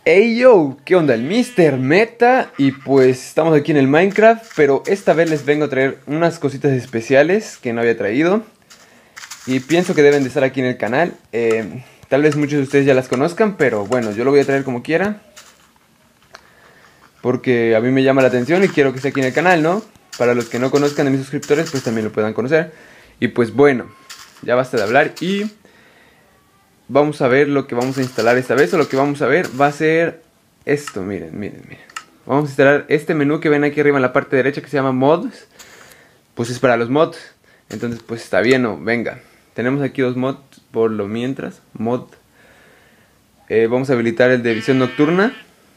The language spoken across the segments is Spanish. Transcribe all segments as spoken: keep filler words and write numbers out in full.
Hey yo, ¿qué onda? El míster Meta. Y pues estamos aquí en el Minecraft, pero esta vez les vengo a traer unas cositas especiales que no había traído y pienso que deben de estar aquí en el canal. eh, Tal vez muchos de ustedes ya las conozcan, pero bueno, yo lo voy a traer como quiera porque a mí me llama la atención y quiero que esté aquí en el canal, ¿no? Para los que no conozcan de mis suscriptores, pues también lo puedan conocer. Y pues bueno, ya basta de hablar y vamos a ver lo que vamos a instalar esta vez. O lo que vamos a ver va a ser esto, miren, miren, miren. Vamos a instalar este menú que ven aquí arriba en la parte derecha que se llama Mods. Pues es para los mods. Entonces pues está bien, ¿no? Venga. Tenemos aquí dos mods por lo mientras. Mod. Eh, vamos a habilitar el de visión nocturna.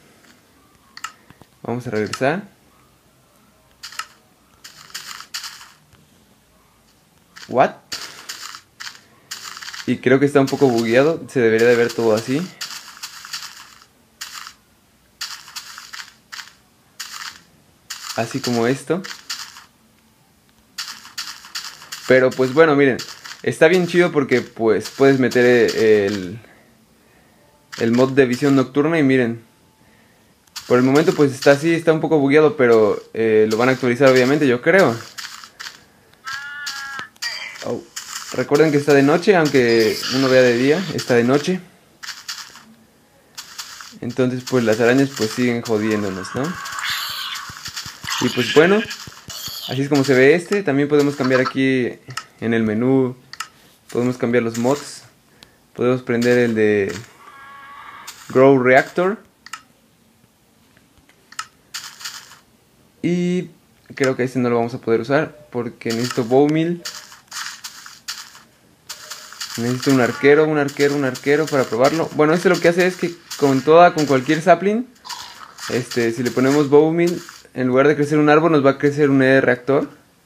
Vamos a regresar. What? Y creo que está un poco bugueado. Se debería de ver todo así. Así como esto. Pero pues bueno, miren. Está bien chido porque pues puedes meter el, el mod de visión nocturna. Y miren, por el momento pues está así, está un poco bugueado. Pero eh, lo van a actualizar obviamente, yo creo. Oh. Recuerden que está de noche, aunque uno vea de día, está de noche. Entonces pues las arañas pues siguen jodiéndonos, ¿no? Y pues bueno, así es como se ve este. También podemos cambiar aquí en el menú. Podemos cambiar los mods. Podemos prender el de Grow Reactor. Y creo que este no lo vamos a poder usar porque necesito Bowmill. Necesito un arquero, un arquero, un arquero para probarlo. Bueno, este lo que hace es que con toda, con cualquier sapling, este, si le ponemos Bowmill, en lugar de crecer un árbol, nos va a crecer un E D reactor.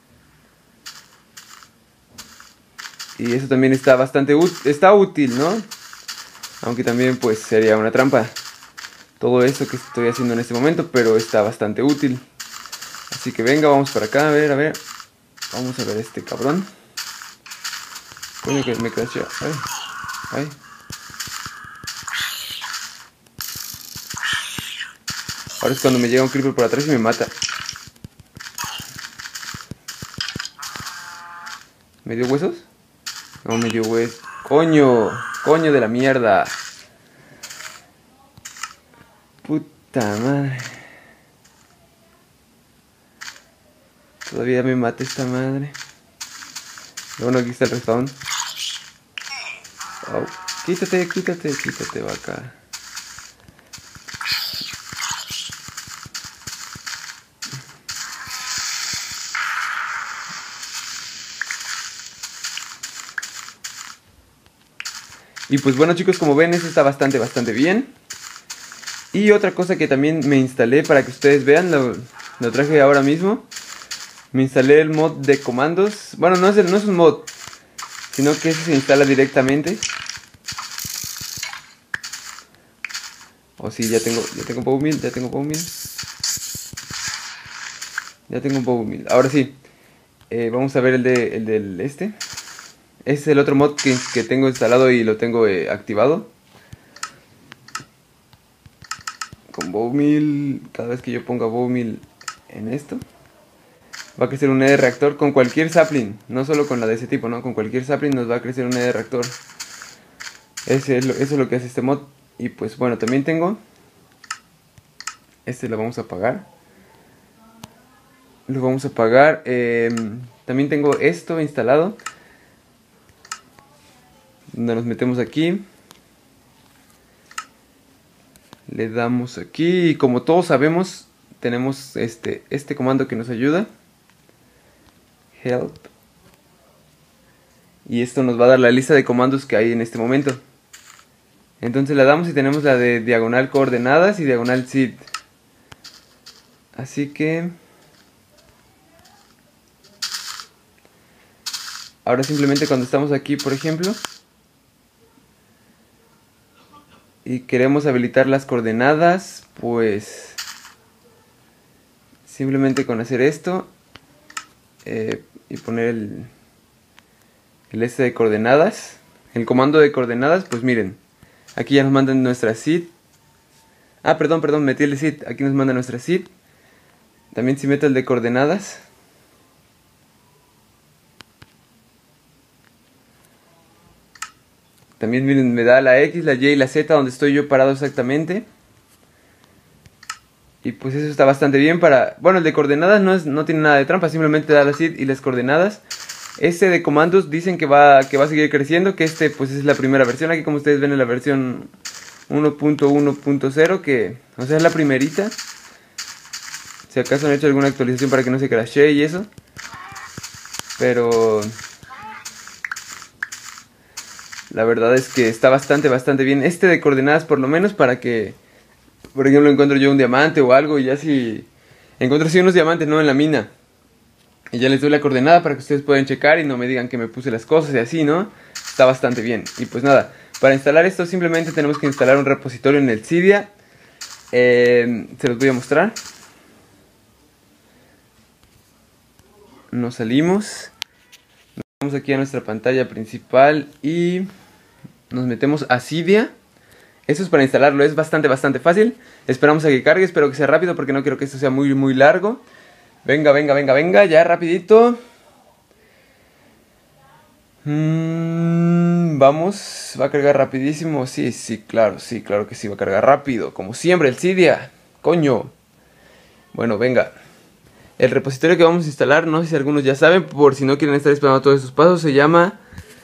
Y eso también está bastante útil, está útil, ¿no? Aunque también pues sería una trampa todo esto que estoy haciendo en este momento, pero está bastante útil. Así que venga, vamos para acá, a ver, a ver. Vamos a ver este cabrón. Coño, que me crashó. Ay, ay. Ahora es cuando me llega un creeper por atrás y me mata. ¿Me dio huesos? No me dio huesos. Coño, coño de la mierda. Puta madre. Todavía me mata esta madre. Bueno, aquí está el respawn. Oh, quítate, quítate, quítate, vaca. Y pues bueno chicos, como ven, esto está bastante, bastante bien. Y otra cosa que también me instalé para que ustedes vean, lo, lo traje ahora mismo. Me instalé el mod de comandos. Bueno, no es, el, no es un mod, sino que ese se instala directamente. Oh sí, ya tengo, ya tengo Bowmill, ya tengo Bowmill. Ya tengo Bowmill. Ahora sí, eh, vamos a ver el de, el del este. Este es el otro mod que, que tengo instalado y lo tengo eh, activado. Con Bowmill, cada vez que yo ponga Bowmill en esto, va a crecer un E D reactor con cualquier sapling. No solo con la de ese tipo, ¿no? Con cualquier sapling nos va a crecer un E D reactor. Ese es lo, eso es lo que hace este mod. Y pues bueno, también tengo este, lo vamos a apagar. Lo vamos a apagar. Eh, también tengo esto instalado, donde nos metemos aquí. Le damos aquí. Y como todos sabemos, tenemos este, este comando que nos ayuda. Help. Y esto nos va a dar la lista de comandos que hay en este momento. Entonces la damos y tenemos la de diagonal coordenadas y diagonal seed. Así que ahora simplemente cuando estamos aquí, por ejemplo, y queremos habilitar las coordenadas, pues simplemente con hacer esto eh, y poner el, el este de coordenadas, el comando de coordenadas, pues miren, aquí ya nos mandan nuestra seed. Ah, perdón, perdón, metí el seed. Aquí nos manda nuestra seed. También si meto el de coordenadas. También miren, me da la X, la Y y la Z donde estoy yo parado exactamente. Y pues eso está bastante bien para... Bueno, el de coordenadas no, es, no tiene nada de trampa, simplemente da la seed y las coordenadas. Este de comandos dicen que va, que va a seguir creciendo, que este pues es la primera versión. Aquí como ustedes ven es la versión uno punto uno punto cero, que o sea es la primerita. Si acaso han hecho alguna actualización para que no se crashee y eso. Pero... la verdad es que está bastante, bastante bien. Este de coordenadas por lo menos para que, por ejemplo, encuentro yo un diamante o algo y ya si... encuentro así unos diamantes, ¿no? En la mina. Y ya les doy la coordenada para que ustedes puedan checar y no me digan que me puse las cosas y así, ¿no? Está bastante bien. Y pues nada, para instalar esto simplemente tenemos que instalar un repositorio en el Cydia. Eh, se los voy a mostrar. Nos salimos. Nos vamos aquí a nuestra pantalla principal y nos metemos a Cydia. Eso es para instalarlo, es bastante, bastante fácil. Esperamos a que cargue, espero que sea rápido porque no quiero que esto sea muy, muy largo. Venga, venga, venga, venga, ya rapidito. Mm, vamos, va a cargar rapidísimo. Sí, sí, claro, sí, claro que sí, va a cargar rápido. Como siempre, el Cydia. Coño. Bueno, venga. El repositorio que vamos a instalar, no sé si algunos ya saben, por si no quieren estar esperando todos esos pasos, se llama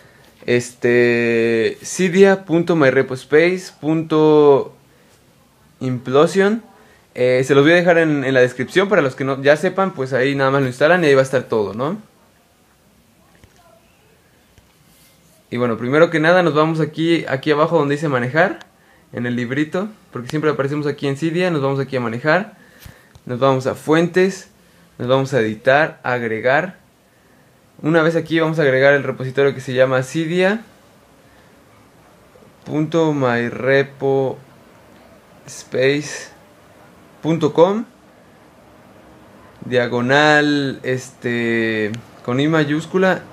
este cydia punto my repospace punto implosion. Eh, se los voy a dejar en, en la descripción para los que no ya sepan, pues ahí nada más lo instalan y ahí va a estar todo, ¿no? Y bueno, primero que nada nos vamos aquí, aquí abajo donde dice manejar, en el librito, porque siempre aparecemos aquí en Cydia, nos vamos aquí a manejar, nos vamos a fuentes, nos vamos a editar, a agregar. Una vez aquí vamos a agregar el repositorio que se llama cydia punto my repospace punto com diagonal este con I mayúscula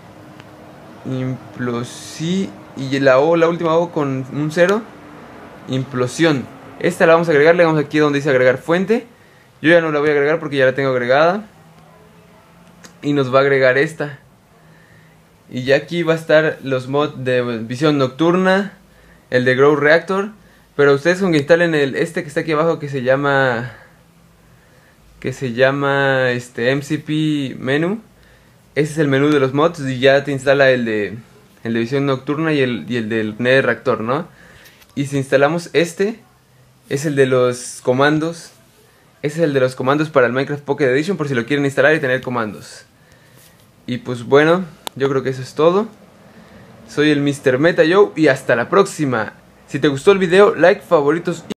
implosi y la O, la última O con un cero, implosión. Esta la vamos a agregar, le vamos aquí donde dice agregar fuente. Yo ya no la voy a agregar porque ya la tengo agregada. Y nos va a agregar esta. Y ya aquí va a estar los mods de visión nocturna, el de Grow Reactor. Pero ustedes con que instalen el este que está aquí abajo que se llama que se llama este M C P Menu. Ese es el menú de los mods y ya te instala el de el de visión nocturna y el, y el del Nether Reactor, ¿no? Y si instalamos este, es el de los comandos. Ese es el de los comandos para el Minecraft Pocket Edition, por si lo quieren instalar y tener comandos. Y pues bueno, yo creo que eso es todo. Soy el mister MetaJoe y hasta la próxima. Si te gustó el video, like, favoritos y